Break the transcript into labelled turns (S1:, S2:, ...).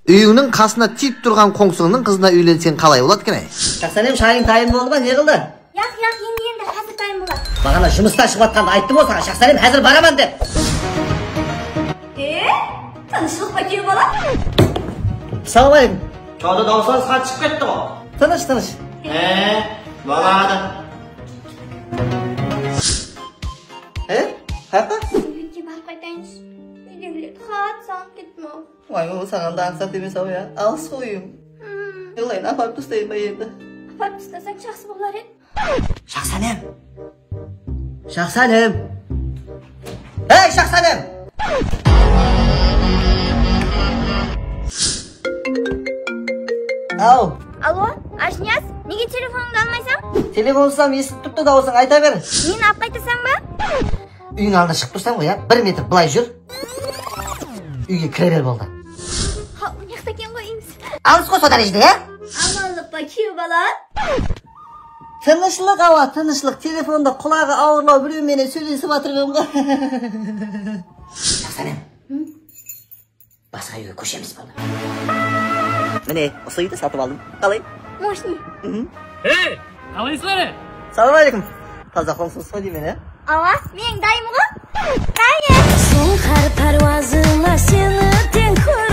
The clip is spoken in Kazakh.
S1: Үйіңнің қасына тиіп тұрған қоңсыңның қызына үйленсең қалай болады екен?
S2: Жақсанем, шайың дайын болды ма, не қылды?
S3: Яқ, енді қазір дайын болады.
S2: Бағана жұмыстан шығып жатқанды айттым ғой саған, Жақсанем, қазір бараман деп.
S3: Тыныштық па күйеу бала?
S2: Ассалаумағалейкум.
S4: Çoğda dağılsanız kaç çıkıp gitti o.
S2: Тыныш.
S4: Bana
S2: Қайқа?
S3: Үйге барып қайтайыншы. Үйдегілер хат салып кетті ма?
S2: Ой, ол саған да аңсат емес ау, я. Алыс қой үйің. Жылайын, апарып тастайын ба енді?
S3: Апарып тастасаң жақсы болар еді.
S2: Жақсанем. Ей, Жақсанем! Ау.
S3: Алло, Ашнияз, неге телефоныңды алмайсың?
S2: Телефонсам естіп тұрды дауысың, айта бер.
S3: Мені алып қайтасың ба?
S2: Үйің алдына шығып тұрсам ғой, 1 метр былай жүр. Үйге кіре бер болды.
S3: Мына жақта екен ғой үйіміз.
S2: Алыс қой содан ешті, я?
S3: Амандық па күйеу бала?
S2: Тынышлық ауа, тынышлық. Телефонда құлағы ауырлау біреуменен сөйлесіп жатырмын ғой. Жақсанем. Басқа үйге көшеміз болды. Міне, осы үйді сатып алдым. Қалай?
S3: Мошни.
S5: Қалайсыздар?
S2: Саламалейкум. Таза қоңсыз ғой деймін, ә?
S3: Ава, менің дайым ғой? Дайым.
S6: Сұңқар паруазыма сені тең көріп